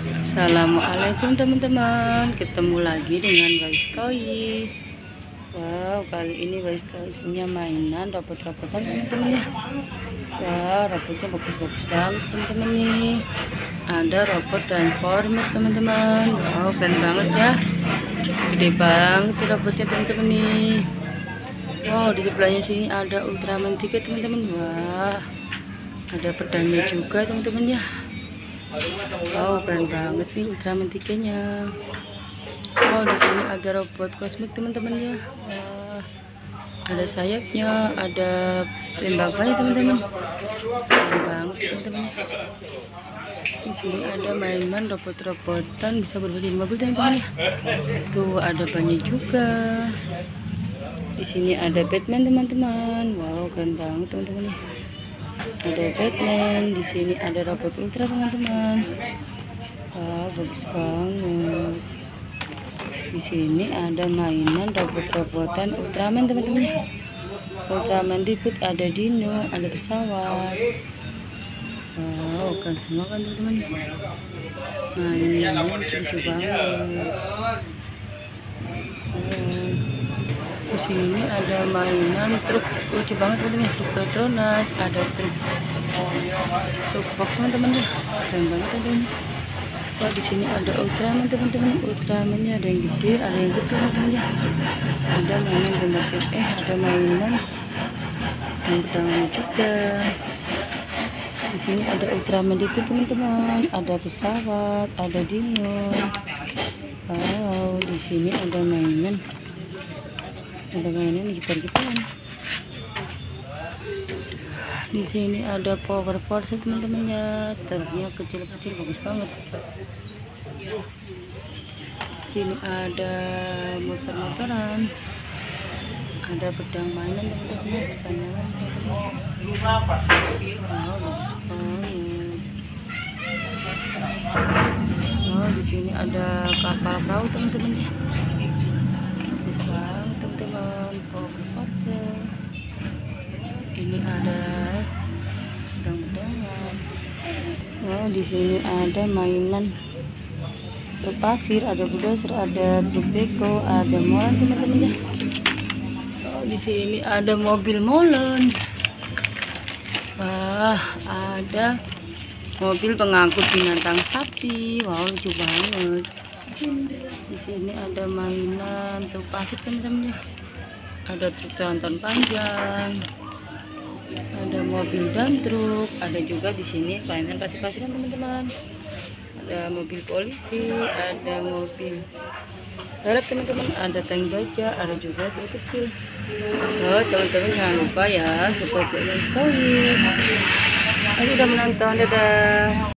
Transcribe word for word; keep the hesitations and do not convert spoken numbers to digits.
Assalamualaikum teman-teman, ketemu lagi dengan Wise Toys. Wow, kali ini Wise Toys punya mainan robot-robotan teman-teman ya. Wow, robotnya bagus-bagus banget teman-teman nih. Ada robot Transformers teman-teman. Wow, keren banget ya, gede banget nih robotnya teman-teman nih. Wow, di sebelahnya sini ada Ultraman tiga teman-teman. Wah, ada pedangnya juga teman-teman ya. Wow, keren banget nih Ultraman tiga-nya. Wow, di sini ada robot kosmik teman-teman ya. Wah, ada sayapnya, ada tembakannya teman-teman. Keren banget teman-teman. Di sini ada mainan robot-robotan bisa berbagai mobil teman-teman ya. Tuh ada banyak juga. Di sini ada Batman teman-teman. Wow, keren banget teman-teman ya. Ada Batman, di sini ada robot Ultra teman-teman. Wah, bagus banget. Di sini ada mainan robot-robotan Ultraman teman-teman ya. Ultraman ribut, ada dino, ada pesawat. Wow, kan semua kan teman-teman. Nah, ini lucu banget. Hmm. Di sini ada mainan truk lucu banget teman-teman, truk Petronas, ada truk truk box teman-teman ya, keren banget teman-teman. Wah, di sini ada Ultraman teman-teman, Ultramannya ada yang gede, ada yang kecil teman-teman ya. Ada mainan tembak eh ada mainan yang pedangannya juga. Di sini ada Ultraman itu teman-teman, ada pesawat, ada dino. Wow, di sini ada mainan ada mainan gitar-gitaran. Di sini ada Power Force teman-teman ya, truknya kecil-kecil bagus banget. Sini ada motor-motoran, ada pedang mainan teman-teman ya, bisa nyala teman-teman. Wow, bagus banget. Oh, di sini ada kapal perahu teman-teman ya. Bagus banget teman-teman, Power Force. Ini ada pedang-pedangan. Oh, di sini ada mainan truk pasir, ada bulldozer, ada truk beko, ada molen teman-teman ya. Oh, di sini ada mobil molen. Wah, ada mobil pengangkut binatang sapi. Wow, lucu banget. Di sini ada mainan truk pasir teman-teman ya. Ada truk tronton panjang, ada mobil dan truk, ada juga di sini mainan pasir-pasiran teman-teman. Ada mobil polisi, ada mobil balap teman-teman, ada tank baja, ada juga truk kecil. Oh, teman-teman jangan lupa ya support Wise Toys. Aku udah menonton, dadah.